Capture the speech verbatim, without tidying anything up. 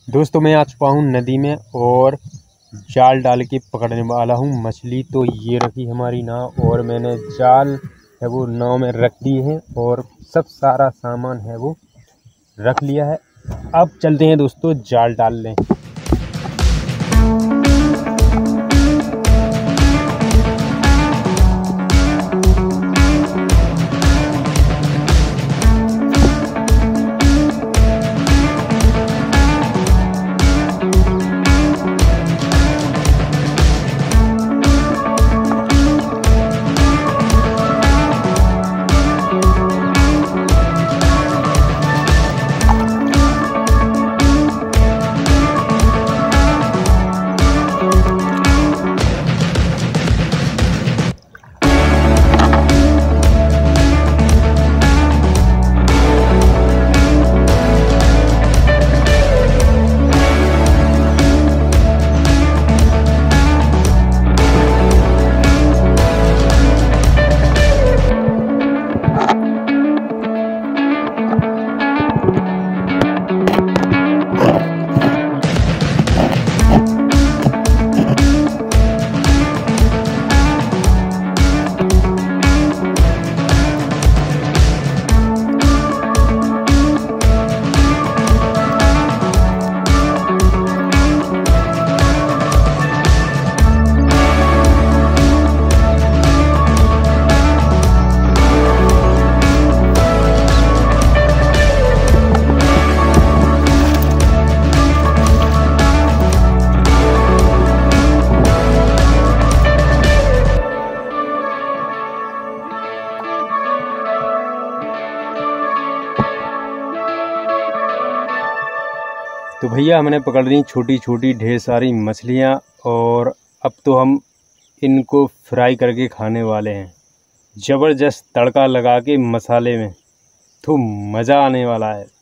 दोस्तों मैं आ चुका हूँ नदी में और जाल डाल के पकड़ने वाला हूँ मछली। तो ये रखी हमारी नाव और मैंने जाल है वो नाव में रख दी है और सब सारा सामान है वो रख लिया है। अब चलते हैं दोस्तों जाल डाल लें। तो भैया हमने पकड़ ली छोटी छोटी ढेर सारी मछलियाँ और अब तो हम इनको फ्राई करके खाने वाले हैं। ज़बरदस्त तड़का लगा के मसाले में, तो मज़ा आने वाला है।